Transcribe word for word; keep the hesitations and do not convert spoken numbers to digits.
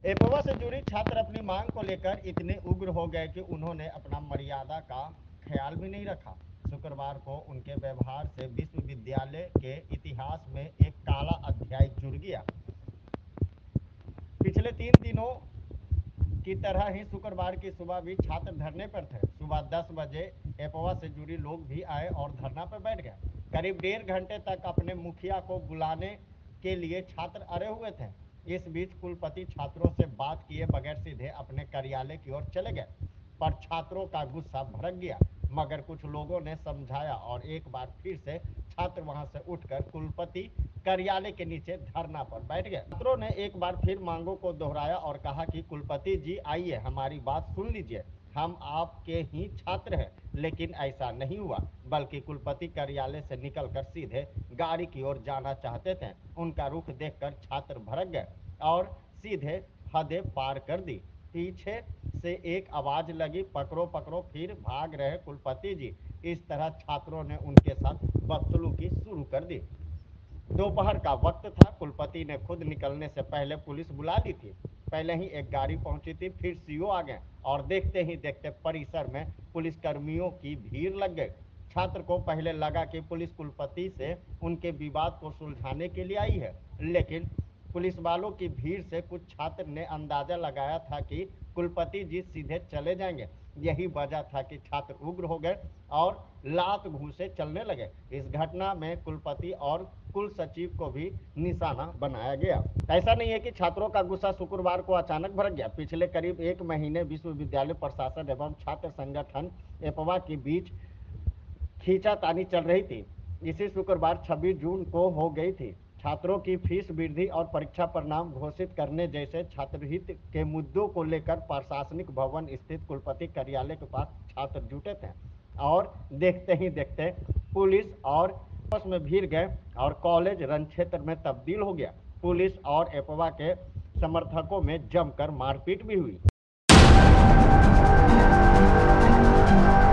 एपवा से जुड़ी छात्र अपनी मांग को लेकर इतने उग्र हो गए कि उन्होंने अपना मर्यादा का ख्याल भी नहीं रखा। शुक्रवार को उनके व्यवहार से विश्वविद्यालय के इतिहास में एक काला अध्याय जुड़ गया। पिछले तीन दिनों की तरह ही शुक्रवार की सुबह भी छात्र धरने पर थे। सुबह दस बजे एपवा से जुड़ी लोग भी आए और धरना पर बैठ गए। करीब डेढ़ घंटे तक अपने मुखिया को बुलाने के लिए छात्र अड़े हुए थे। इस बीच कुलपति छात्रों से बात किए बगैर सीधे अपने कार्यालय की ओर चले गए, पर छात्रों का गुस्सा भड़क गया। मगर कुछ लोगों ने समझाया और एक बार फिर से छात्र वहां से उठकर कुलपति कार्यालय के नीचे धरना पर बैठ गए। छात्रों ने एक बार फिर मांगों को दोहराया और कहा कि कुलपति जी आइए, हमारी बात सुन लीजिए, हम आपके ही छात्र हैं। लेकिन ऐसा नहीं हुआ, बल्कि कुलपति कार्यालय से निकलकर सीधे गाड़ी की ओर जाना चाहते थे। उनका रुख देखकर छात्र भड़क गए और सीधे हदें पार कर दी। पीछे से एक आवाज लगी, पकड़ो पकड़ो, फिर भाग रहे कुलपति जी। इस तरह छात्रों ने उनके साथ बदसलूकी शुरू कर दी। दोपहर का वक्त था। कुलपति ने खुद निकलने से पहले पुलिस बुला ली थी। पहले ही एक गाड़ी पहुंची थी, फिर सीओ आ गए और देखते ही देखते परिसर में पुलिसकर्मियों की भीड़ लग गई। छात्र को पहले लगा कि पुलिस कुलपति से उनके विवाद को सुलझाने के लिए आई है, लेकिन पुलिस वालों की भीड़ से कुछ छात्र ने अंदाजा लगाया था कि कुलपति जी सीधे चले जाएंगे। यही वजह था कि छात्र उग्र हो गए और लात घूंसे चलने लगे। इस घटना में कुलपति और कुल सचिव को भी निशाना बनाया गया। ऐसा नहीं है कि छात्रों का गुस्सा शुक्रवार को अचानक भड़क गया। पिछले करीब एक महीने विश्वविद्यालय प्रशासन एवं छात्र संगठन एपवा के बीच खींचातानी चल रही थी। इसी शुक्रवार छब्बीस जून को हो गई थी। छात्रों की फीस वृद्धि और परीक्षा परिणाम घोषित करने जैसे छात्रहित के मुद्दों को लेकर प्रशासनिक भवन स्थित कुलपति कार्यालय के पास छात्र जुटे थे और देखते ही देखते पुलिस और आपस में भिड़ गए और कॉलेज रण क्षेत्र में तब्दील हो गया। पुलिस और एपवा के समर्थकों में जमकर मारपीट भी हुई।